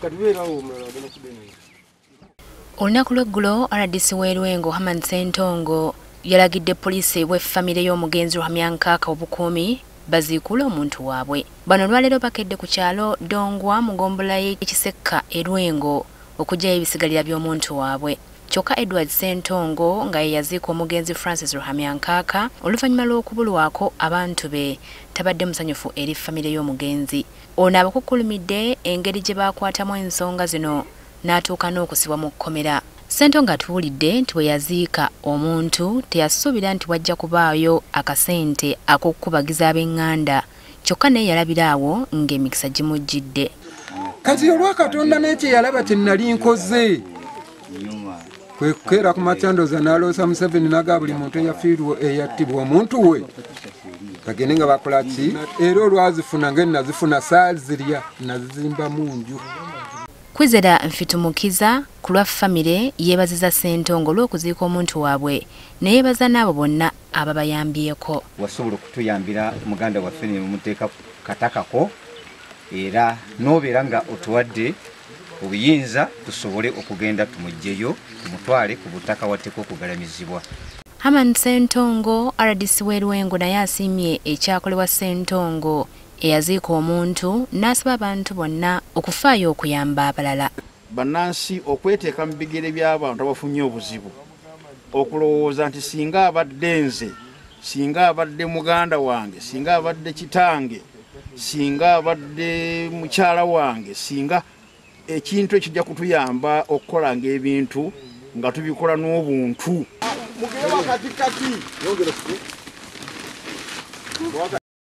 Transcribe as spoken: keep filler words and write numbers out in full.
Olunaku lw'eggulo R D C w'e Lwengo Herman Ssentongo yalagidde poliisi w'effamire y'omugenzi Ruhamya Nkaaka obukuumi baziikule omuntu waabwe. Bano olwaleero bakedde ku kyalo Dongwa mu ggombolola y'ekisekka e Lwengo okuggyayo ebisigalira by'omuntu waabwe. Kyokka Edward Ssentongo nga ye yaziika omugenzi Francis Ruhamya Nkaaka oluvannyuma lw'okubulwako abantu be tabadde musanyufu eri famire y'omugenzi. Ono abakukkulumidde engeri gye baakwatamu ensonga zino n'atuuka n'okusibwa mu kkomera. Ssentongo atuwulidde nti bwe yaziika omuntu teyasuubira nti wajja kubaayo akasente ak'okukubagiza ab'eŋŋanda, kyokka naye yalabira awo ng'emikisa gimujjidde. Kati olwa Katonda n'ekye yalaba kye nnali nkoze kwe kukeera ku matyandoza n'aloosa Museveni n'aga buli muntu eyafiirwa eyattibwa omuntu we bagende nga bakola ki, era olwazifuna ngeri nazifuna saazirya nazizimba mu nju. Kwizera Nfitumukiza ku lwa famire yeebaziza Ssentongo olw'okuziika omuntu waabwe ne yeebaza n'abo bonna ababayambyeko. Wasobola okutuyambira muganda waffe ne mumuteeka katakako era n'obeera nga otuwadde obuyinza tusobole okugenda tumuggyeyo tumutwale ku butaka watteko okugalamizibwa. Herman Ssentongo R D C w'e Lwengo naye asiimye ekyakolebwa Ssentongo eyaziika omuntu n'asaba abantu bonna okufaayo okuyamba abalala. Bannansi okweteeka mu bigere by'abantu abafunye obuzibu, okulowooza nti singa abadde nze, singa abadde muganda wange, singa abadde kitange, singa abadde mukyala wange, singa ekintu ekijja kutuyamba okukola ng'ebintu nga tubikola n'obuntu.